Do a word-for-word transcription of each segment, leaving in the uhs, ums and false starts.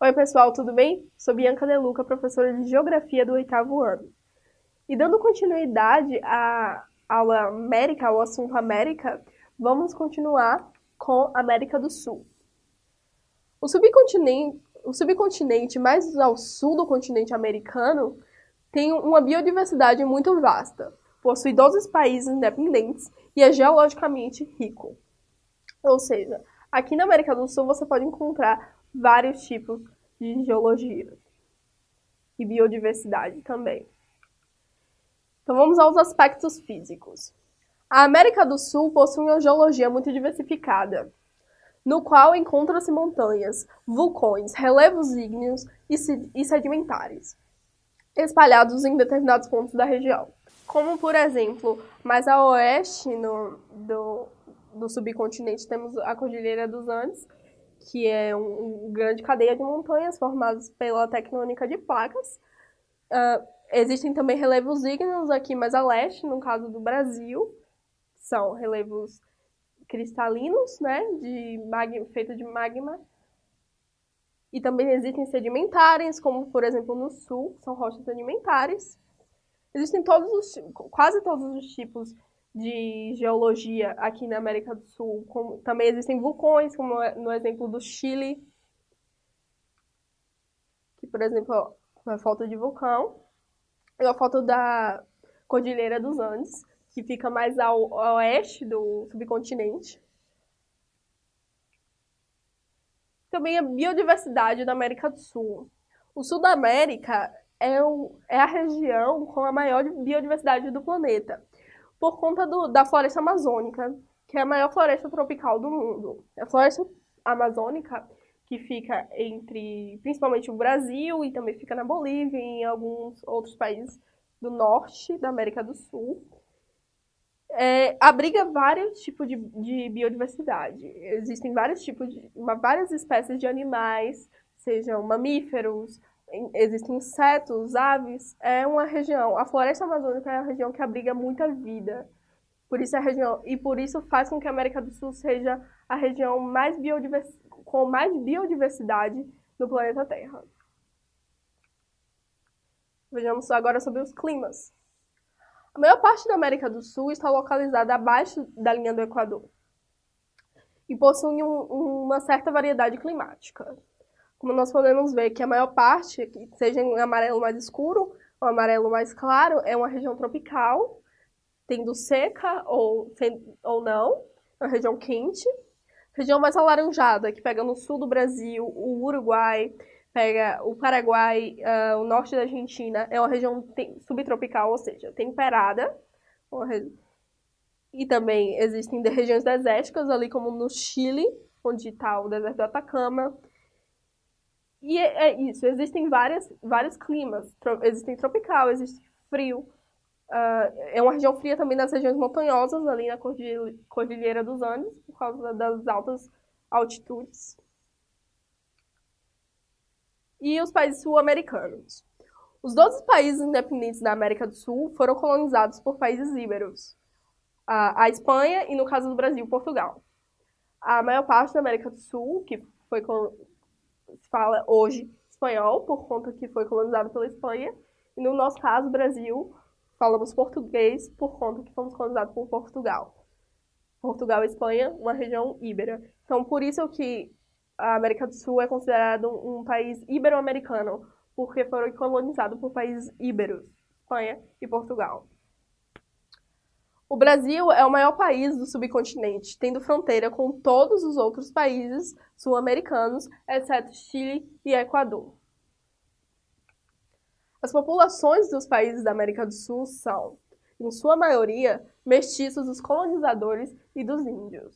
Oi, pessoal, tudo bem? Sou Bianca De Luca, professora de Geografia do oitavo ano. E dando continuidade à aula América, ao assunto América, vamos continuar com América do Sul. O subcontinente, o subcontinente mais ao sul do continente americano tem uma biodiversidade muito vasta, possui doze países independentes e é geologicamente rico. Ou seja, aqui na América do Sul você pode encontrar vários tipos de geologia e biodiversidade também. Então vamos aos aspectos físicos. A América do Sul possui uma geologia muito diversificada, no qual encontram-se montanhas, vulcões, relevos ígneos e sedimentares, espalhados em determinados pontos da região. Como, por exemplo, mais a oeste no, do, do subcontinente temos a Cordilheira dos Andes, que é uma um grande cadeia de montanhas formadas pela tectônica de placas. Uh, existem também relevos ígneos aqui mais a leste, no caso do Brasil, são relevos cristalinos, né, de magma, feito de magma. E também existem sedimentares, como por exemplo no sul, são rochas sedimentares. Existem todos os, quase todos os tipos de geologia aqui na América do Sul. Como, também existem vulcões, como no exemplo do Chile, que, por exemplo, é uma foto de vulcão. É uma foto da Cordilheira dos Andes, que fica mais ao, ao oeste do subcontinente. Também a biodiversidade da América do Sul. O sul da América é, o, é a região com a maior biodiversidade do planeta, por conta do, da floresta amazônica, que é a maior floresta tropical do mundo. A floresta amazônica, que fica entre, principalmente, o Brasil e também fica na Bolívia e em alguns outros países do norte da América do Sul, é, abriga vários tipos de, de biodiversidade. Existem vários tipos de, uma, várias espécies de animais, sejam mamíferos, existem insetos, aves. É uma região, a floresta amazônica é uma região que abriga muita vida. Por isso a região, e por isso faz com que a América do Sul seja a região mais biodivers, com mais biodiversidade no planeta Terra. Vejamos agora sobre os climas. A maior parte da América do Sul está localizada abaixo da linha do Equador e possui um, uma certa variedade climática. Como nós podemos ver que a maior parte, seja em amarelo mais escuro ou amarelo mais claro, é uma região tropical, tendo seca ou, ou não, é uma região quente. Região mais alaranjada, que pega no sul do Brasil, o Uruguai, pega o Paraguai, uh, o norte da Argentina, é uma região subtropical, ou seja, temperada. E também existem regiões desérticas, ali como no Chile, onde está o deserto do Atacama. E é, é isso, existem várias, vários climas. Existem tropical, existe frio. Uh, é uma região fria também nas regiões montanhosas, ali na Cordilheira dos Andes, por causa das altas altitudes. E os países sul-americanos. Os doze países independentes da América do Sul foram colonizados por países íberos. Uh, a Espanha e, no caso do Brasil, Portugal. A maior parte da América do Sul, que foi se fala hoje espanhol, por conta que foi colonizado pela Espanha, e no nosso caso, Brasil, falamos português por conta que fomos colonizados por Portugal. Portugal e Espanha, uma região íbera. Então, por isso que a América do Sul é considerado um país ibero-americano, porque foram colonizados por países íberos, Espanha e Portugal. O Brasil é o maior país do subcontinente, tendo fronteira com todos os outros países sul-americanos, exceto Chile e Equador. As populações dos países da América do Sul são, em sua maioria, mestiços dos colonizadores e dos índios.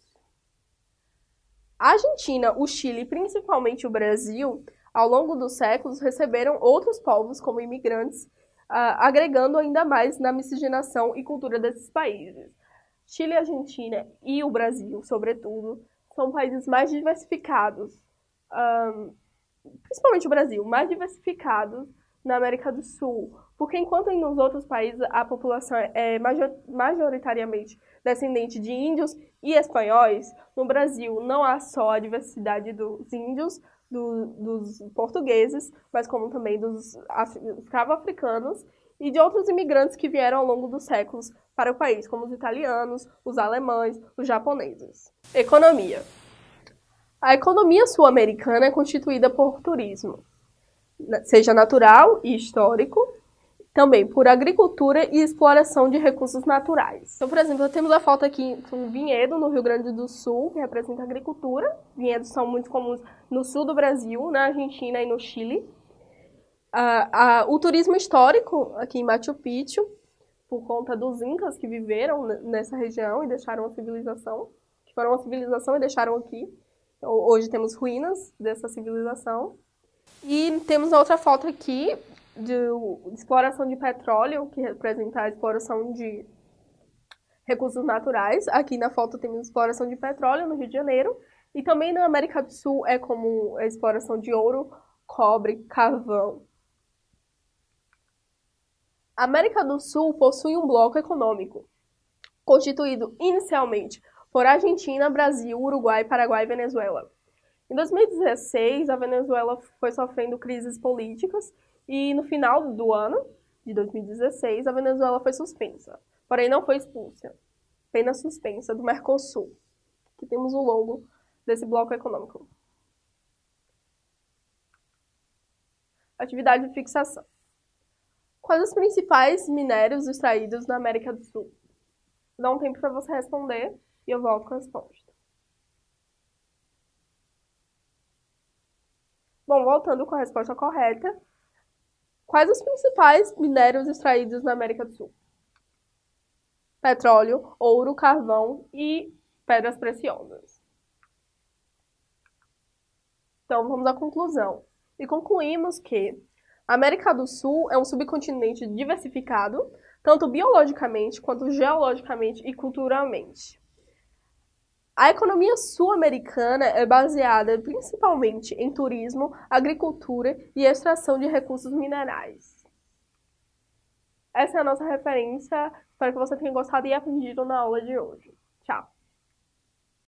A Argentina, o Chile e principalmente o Brasil, ao longo dos séculos, receberam outros povos como imigrantes, uh, agregando ainda mais na miscigenação e cultura desses países. Chile, Argentina e o Brasil, sobretudo, são países mais diversificados, um, principalmente o Brasil, mais diversificados na América do Sul, porque enquanto nos outros países a população é majoritariamente descendente de índios e espanhóis, no Brasil não há só a diversidade dos índios, do, dos portugueses, mas como também dos escravos-africanos e de outros imigrantes que vieram ao longo dos séculos para o país, como os italianos, os alemães, os japoneses. Economia. A economia sul-americana é constituída por turismo, seja natural e histórico, também por agricultura e exploração de recursos naturais. Então, por exemplo, temos a foto aqui de um vinhedo no Rio Grande do Sul, que representa a agricultura. Vinhedos são muito comuns no sul do Brasil, na Argentina e no Chile. Ah, ah, o turismo histórico, aqui em Machu Picchu, por conta dos incas que viveram nessa região e deixaram a civilização, que foram uma civilização e deixaram aqui. Então, hoje temos ruínas dessa civilização. E temos a outra foto aqui, de exploração de petróleo, que representa a exploração de recursos naturais. Aqui na foto temos exploração de petróleo no Rio de Janeiro. E também na América do Sul é comum a exploração de ouro, cobre, carvão. A América do Sul possui um bloco econômico, constituído inicialmente por Argentina, Brasil, Uruguai, Paraguai e Venezuela. Em dois mil e dezesseis, a Venezuela foi sofrendo crises políticas e no final do ano, de dois mil e dezesseis, a Venezuela foi suspensa, porém não foi expulsa, apenas suspensa do Mercosul. Aqui temos o logo desse bloco econômico. Atividade de fixação. Quais os principais minérios extraídos na América do Sul? Vou dar um tempo para você responder e eu volto com a resposta. Bom, voltando com a resposta correta, quais os principais minérios extraídos na América do Sul? Petróleo, ouro, carvão e pedras preciosas. Então, vamos à conclusão. E concluímos que a América do Sul é um subcontinente diversificado, tanto biologicamente quanto geologicamente e culturalmente. A economia sul-americana é baseada principalmente em turismo, agricultura e extração de recursos minerais. Essa é a nossa referência. Espero que você tenha gostado e aprendido na aula de hoje.